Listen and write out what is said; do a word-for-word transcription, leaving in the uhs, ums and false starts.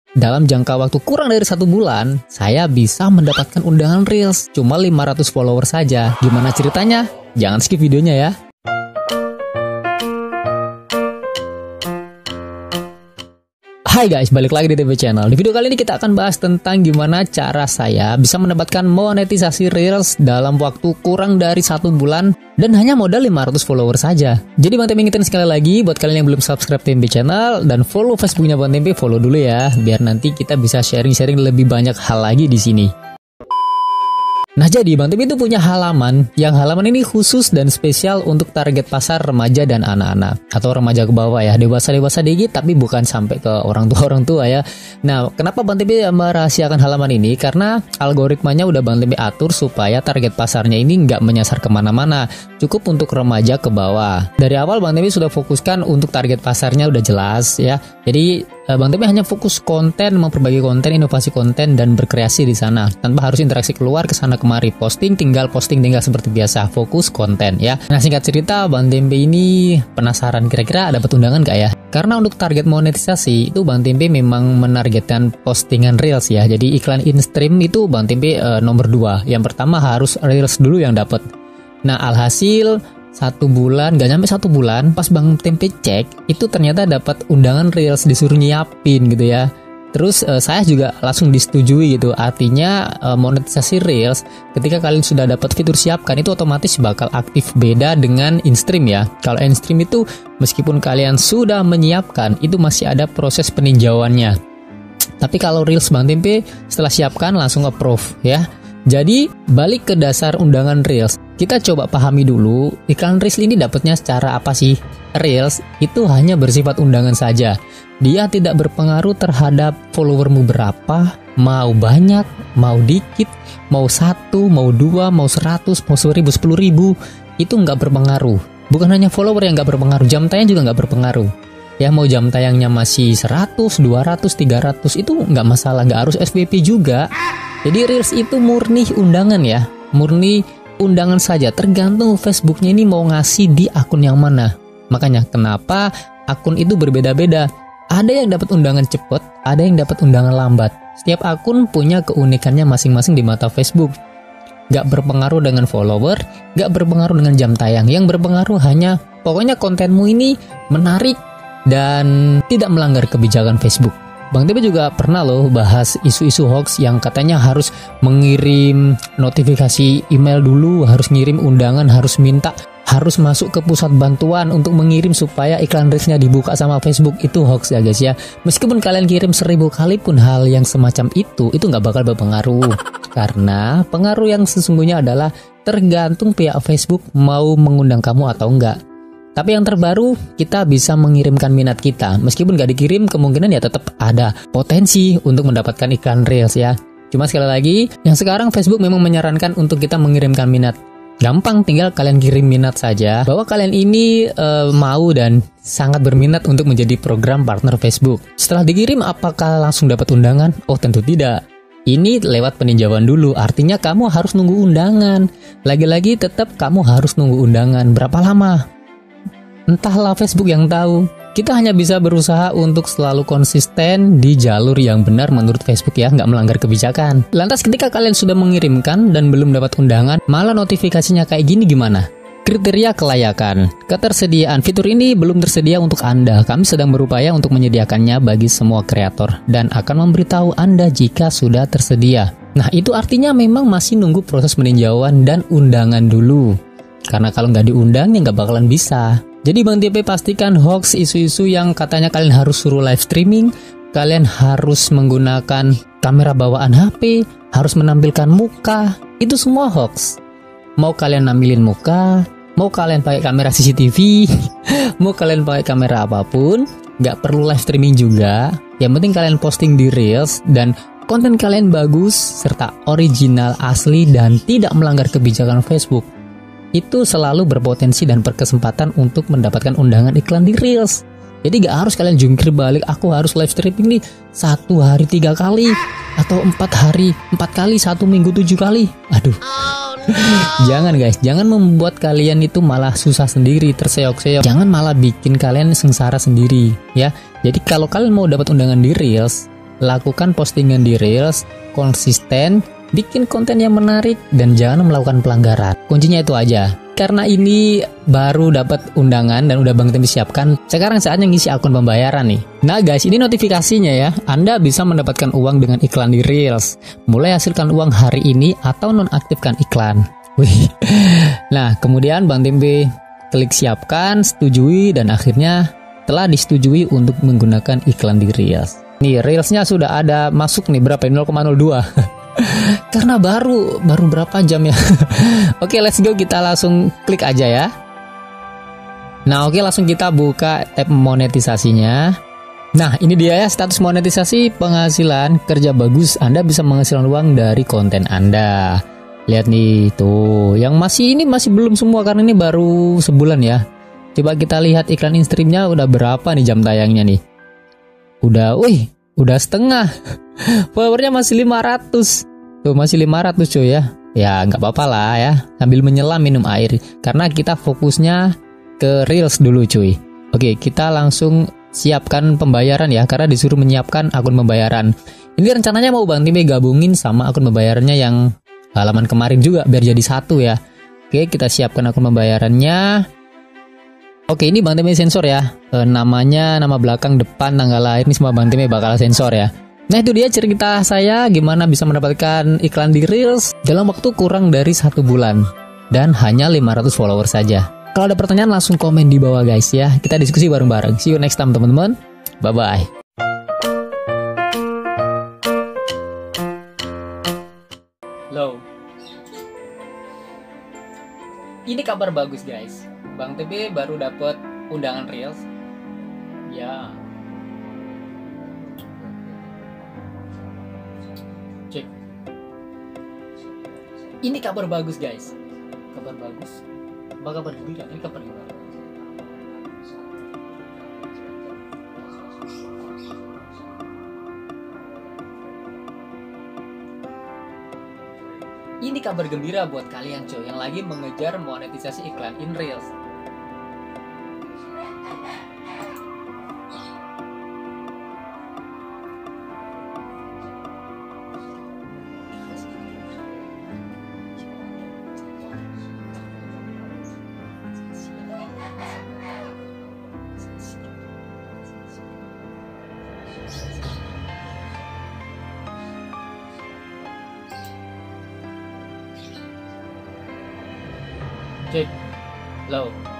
Dalam jangka waktu kurang dari satu bulan, saya bisa mendapatkan undangan Reels cuma lima ratus follower saja. Gimana ceritanya? Jangan skip videonya ya. Hai guys, balik lagi di T V Channel. Di video kali ini kita akan bahas tentang gimana cara saya bisa mendapatkan monetisasi Reels dalam waktu kurang dari satu bulan dan hanya modal lima ratus follower saja. Jadi Bang Tempe ingetin sekali lagi buat kalian yang belum subscribe T V Channel dan follow Facebooknya Bang Tempe, follow dulu ya, biar nanti kita bisa sharing-sharing lebih banyak hal lagi di sini. Nah jadi Bang Tempe itu punya halaman, yang halaman ini khusus dan spesial untuk target pasar remaja dan anak-anak atau remaja ke bawah ya, dewasa-dewasa dikit tapi bukan sampai ke orang tua-orang tua ya. Nah kenapa Bang Tempe merahasiakan halaman ini? Karena algoritmanya udah Bang Tempe atur supaya target pasarnya ini nggak menyasar kemana-mana, cukup untuk remaja ke bawah. Dari awal Bang Tempe sudah fokuskan untuk target pasarnya udah jelas ya. Jadi Bang Tempe hanya fokus konten, memperbaiki konten, inovasi konten, dan berkreasi di sana tanpa harus interaksi keluar ke sana kemari. Posting tinggal posting tinggal seperti biasa, fokus konten ya. Nah singkat cerita Bang Tempe ini penasaran kira-kira dapat undangan gak ya? Karena untuk target monetisasi itu Bang Tempe memang menargetkan postingan Reels ya. Jadi iklan in-stream itu Bang Tempe uh, nomor dua. Yang pertama harus Reels dulu yang dapat. Nah alhasil satu bulan, gak nyampe satu bulan, pas Bang Tempe cek, itu ternyata dapat undangan Reels, disuruh nyiapin gitu ya. Terus uh, saya juga langsung disetujui gitu. Artinya uh, monetisasi Reels ketika kalian sudah dapat fitur siapkan itu otomatis bakal aktif, beda dengan in-stream ya. Kalau in-stream itu meskipun kalian sudah menyiapkan, itu masih ada proses peninjauannya. Tapi kalau Reels Bang Tempe setelah siapkan langsung approve ya. Jadi balik ke dasar undangan Reels, kita coba pahami dulu iklan Reels ini dapatnya secara apa sih? Reels itu hanya bersifat undangan saja. Dia tidak berpengaruh terhadap followermu berapa, mau banyak, mau dikit, mau satu, mau dua, mau seratus, mau seribu, sepuluh ribu, itu nggak berpengaruh. Bukan hanya follower yang nggak berpengaruh, jam tayang juga nggak berpengaruh. Ya mau jam tayangnya masih seratus, dua ratus, tiga ratus itu nggak masalah, nggak harus F Y P juga. Jadi Reels itu murni undangan ya, murni undangan saja, tergantung Facebooknya ini mau ngasih di akun yang mana. Makanya kenapa akun itu berbeda-beda. Ada yang dapat undangan cepat, ada yang dapat undangan lambat. Setiap akun punya keunikannya masing-masing di mata Facebook. Gak berpengaruh dengan follower, gak berpengaruh dengan jam tayang. Yang berpengaruh hanya pokoknya kontenmu ini menarik dan tidak melanggar kebijakan Facebook. Bang Tempe juga pernah loh bahas isu-isu hoax yang katanya harus mengirim notifikasi email dulu, harus ngirim undangan, harus minta, harus masuk ke pusat bantuan untuk mengirim supaya iklan Reelsnya dibuka sama Facebook. Itu hoax ya guys ya. Meskipun kalian kirim seribu kali pun hal yang semacam itu, itu nggak bakal berpengaruh. Karena pengaruh yang sesungguhnya adalah tergantung pihak Facebook mau mengundang kamu atau enggak. Tapi yang terbaru, kita bisa mengirimkan minat kita. Meskipun gak dikirim, kemungkinan ya tetap ada potensi untuk mendapatkan iklan Reels ya. Cuma sekali lagi, yang sekarang Facebook memang menyarankan untuk kita mengirimkan minat. Gampang, tinggal kalian kirim minat saja bahwa kalian ini uh, mau dan sangat berminat untuk menjadi program partner Facebook. Setelah dikirim, apakah langsung dapat undangan? Oh tentu tidak. Ini lewat peninjauan dulu, artinya kamu harus nunggu undangan. Lagi-lagi tetap kamu harus nunggu undangan. Berapa lama? Entahlah Facebook yang tahu. Kita hanya bisa berusaha untuk selalu konsisten di jalur yang benar menurut Facebook ya, nggak melanggar kebijakan. Lantas ketika kalian sudah mengirimkan dan belum dapat undangan, malah notifikasinya kayak gini gimana? Kriteria kelayakan. Ketersediaan fitur ini belum tersedia untuk Anda. Kami sedang berupaya untuk menyediakannya bagi semua kreator dan akan memberitahu Anda jika sudah tersedia. Nah itu artinya memang masih nunggu proses peninjauan dan undangan dulu. Karena kalau nggak diundang ya nggak bakalan bisa. Jadi Bang Tempe pastikan hoax isu-isu yang katanya kalian harus suruh live streaming, kalian harus menggunakan kamera bawaan H P, harus menampilkan muka, itu semua hoax. Mau kalian nampilin muka, mau kalian pakai kamera C C T V, mau kalian pakai kamera apapun, nggak perlu live streaming juga. Yang penting kalian posting di Reels dan konten kalian bagus serta original, asli dan tidak melanggar kebijakan Facebook. Itu selalu berpotensi dan berkesempatan untuk mendapatkan undangan iklan di Reels. Jadi gak harus kalian jungkir balik, aku harus live streaming nih satu hari tiga kali atau empat hari empat kali, satu minggu tujuh kali. Aduh, oh, no. Jangan guys, jangan membuat kalian itu malah susah sendiri, terseok-seok. Jangan malah bikin kalian sengsara sendiri ya. Jadi kalau kalian mau dapat undangan di Reels, lakukan postingan di Reels, konsisten, bikin konten yang menarik, dan jangan melakukan pelanggaran. Kuncinya itu aja. Karena ini baru dapat undangan dan udah Bang Timmy siapkan, sekarang saatnya ngisi akun pembayaran nih. Nah guys, ini notifikasinya ya. Anda bisa mendapatkan uang dengan iklan di Reels. Mulai hasilkan uang hari ini atau nonaktifkan iklan. Wih. Nah, kemudian Bang Timmy klik siapkan, setujui, dan akhirnya telah disetujui untuk menggunakan iklan di Reels. Nih, Reelsnya sudah ada masuk nih berapa? nol koma nol dua. Karena baru baru berapa jam ya. Oke, let's go, kita langsung klik aja ya. Nah, oke, langsung kita buka tab monetisasinya. Nah, ini dia ya, status monetisasi penghasilan kerja bagus. Anda bisa menghasilkan uang dari konten Anda. Lihat nih tuh, yang masih ini masih belum semua karena ini baru sebulan ya. Coba kita lihat iklan in-streamnya udah berapa nih jam tayangnya nih. Udah, wih, udah setengah. Powernya masih lima ratus. Tuh, masih lima ratus cuy ya. Ya nggak apa-apa lah ya, sambil menyelam minum air. Karena kita fokusnya ke Reels dulu cuy. Oke, kita langsung siapkan pembayaran ya, karena disuruh menyiapkan akun pembayaran. Ini rencananya mau Bang Timmy gabungin sama akun pembayarannya yang halaman kemarin juga, biar jadi satu ya. Oke, kita siapkan akun pembayarannya. Oke, ini Bang Timmy sensor ya. E, namanya, nama belakang, depan, tanggal lahir, ini semua Bang Timmy bakal sensor ya. Nah, itu dia cerita saya gimana bisa mendapatkan iklan di Reels dalam waktu kurang dari satu bulan dan hanya lima ratus follower saja. Kalau ada pertanyaan langsung komen di bawah guys ya. Kita diskusi bareng-bareng. See you next time teman-teman. Bye bye. Halo. Ini kabar bagus guys. Bang T B baru dapat undangan Reels. Ya. Cek. Ini kabar bagus guys. Kabar bagus. Apa kabar gembira? Ini kabar gembira. Ini kabar gembira buat kalian coy yang lagi mengejar monetisasi iklan in Reels. Cek, low.